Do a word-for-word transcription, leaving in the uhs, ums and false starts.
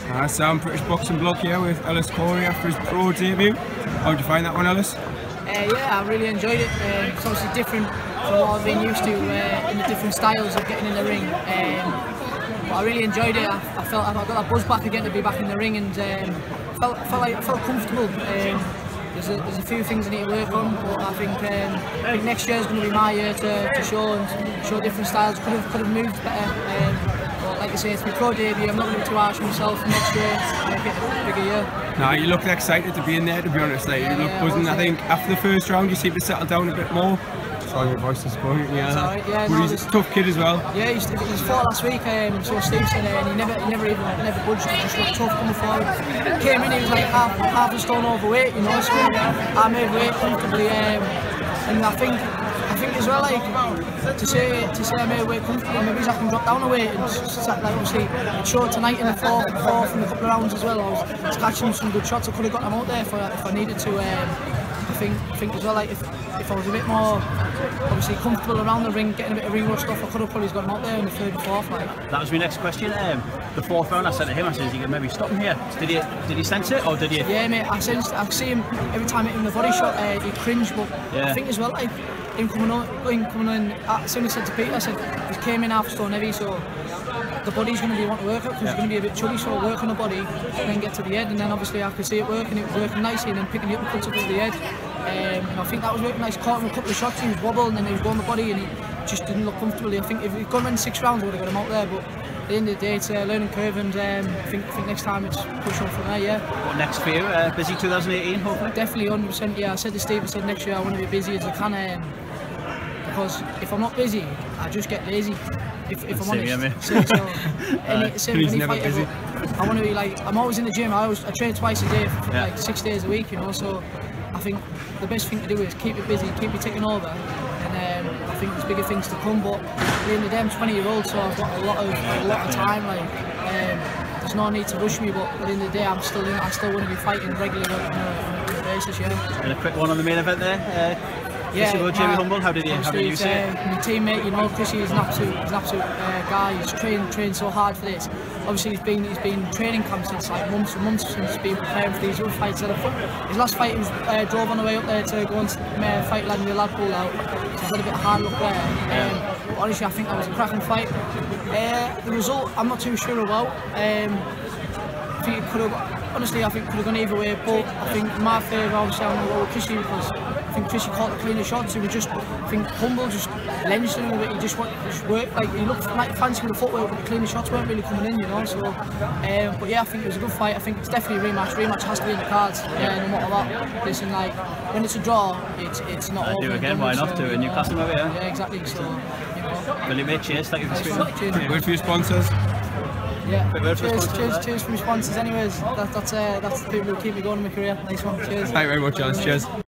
Uh, Sam, British boxing bloke here with Ellis Corey after his pro debut. How did you find that one, Ellis? Uh, yeah, I really enjoyed it. Uh, it's obviously different from what I've been used to uh, in the different styles of getting in the ring. Um, but I really enjoyed it. I, I felt I got that buzz back again to be back in the ring, and um, felt felt like I felt comfortable. Um, there's, a, there's a few things I need to work on, but I think, um, I think next year is going to be my year to, to show and show different styles. Could have could have moved better. Um, but like I say, it's my pro debut. I'm not going to be too harsh on myself. Next year, make it a bigger year. No, you look excited to be in there, to be honest. Like, you Yeah, look yeah, buzzing. well, I think after the first round, you seem to settle down a bit more. Sorry, your voice is going. Yeah, Sorry, yeah, but no, he's this- a tough kid as well. Yeah, he's, he's fought last week, um, so Steve said, uh, and he never, he never even, never budged. He just looked tough coming forward. Came in, he was like half, half a stone overweight, you know. So I made weight comfortably, um, and I think, I think as well, like to say, to say I made weight comfortably, maybe I can drop down a weight. And s- like obviously, it showed tonight in the fourth, fourth and a couple of rounds as well. I was, I was catching some good shots. I could have got them out there if I, if I needed to. Um, I think, I think as well, like if, if I was a bit more obviously comfortable around the ring, getting a bit of ring rush stuff, I could have probably got him out there in the third and fourth. Like. That was my next question. Um, the fourth round, I said to him, I said, "You can maybe stop him here." Did he? Did he sense it, or did he? Yeah, mate. I sensed, I see him every time I hit him the body shot. Uh, he cringed, but Yeah. I think as well, like him coming on, him coming in. I suddenly said to Peter, I said he came in half a stone heavy, so the body's going to be want to work out because Yeah. he's going to be a bit chubby. So work on the body, and then get to the head, and then obviously I could see it working. It was working nicely, and then picking it up and cuts up to the head. Um, and I think that was working nice. Caught him a couple of shots. He was wobbling, and then he was going the body, and he just didn't look comfortably. I think if he'd gone in six rounds, I would have got him out there, but. At the end of the day, it's a learning curve, and um, I think, I think next time it's push on from there, yeah. What next for you? Uh, busy twenty eighteen, hopefully. Definitely one hundred percent, yeah. I said to Steve, I said next year I want to be busy as I can, um, because if I'm not busy, I just get lazy. If, if I'm Same honest. here, mate. So, so, any, same with He's any never fighter, busy. but I want to be like, I'm always in the gym. I always I train twice a day for Yeah. like six days a week, you know. So I think the best thing to do is keep it busy, keep it ticking over, and um, I think there's bigger things to come. But at the end of the day, I'm twenty year old, so I've got a lot of a lot of time. Like um, there's no need to rush me, but at the end of the day, I'm still in, I still want to be fighting regularly on a, on a regular basis, yeah. And a quick one on the main event there. Uh, Yeah, Chrissy Wood, Jamie my- Humble. How did you? How did you obviously see it's, it? uh, my teammate, you know, Chrissy is an absolute, he's an absolute uh, guy. He's trained, trained so hard for this. Obviously, he's been, he's been training camp since like months and months since he's been preparing for these other fights. And his last fight, he was uh, drove on the way up there to go and uh, fight Vladimir Ladpool out. So he's had a bit of hard luck there. Um, but honestly, I think that was a cracking fight. Uh, the result, I'm not too sure about. Um, I think it could have, honestly, I think it could have gone either way. But I think in my favour, obviously, I'm going to go with Chrissy because I think Chrissy caught the cleaner shots. He was just, I think Humble just lunged him a bit. He just, went, just worked, like he looked like fancy with the footwork, but the cleaner shots weren't really coming in, you know. So, um, but yeah, I think it was a good fight. I think it's definitely a rematch. Rematch has to be in the cards. Yeah, no matter what. Listen, like when it's a draw, it's it's not. I over do and again. done Why with, not? so, Do it in Newcastle, maybe. Yeah. Yeah, exactly. So, you know. Brilliant, mate. Cheers. Thank you for speaking. Cheers. Word for your sponsors. Yeah. Quick word for Cheers, sponsors, cheers, right? cheers for my sponsors. Anyways, that, that's uh, that's the people who keep me going in my career. Nice one. Cheers. Thank you very much, Ellis. Cheers.